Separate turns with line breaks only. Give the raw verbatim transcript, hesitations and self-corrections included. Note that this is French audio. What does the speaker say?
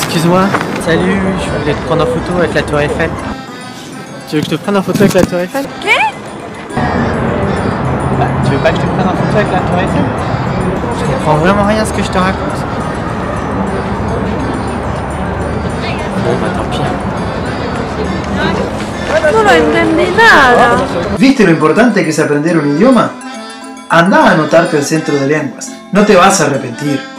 Excuse-moi. Salut, je voulais te prendre en photo avec la tour Eiffel. Tu veux que je te prenne en photo avec la tour Eiffel?
Qu'est?
Bah, tu veux pas que je te prenne en photo avec la tour Eiffel? Je comprends vraiment rien à ce que je te raconte. Bon bah tant pis.
No lo entendí nada.
¿Viste lo importante que es aprender un idioma? Anda a anotarte al centro de lenguas. No te vas a arrepentir.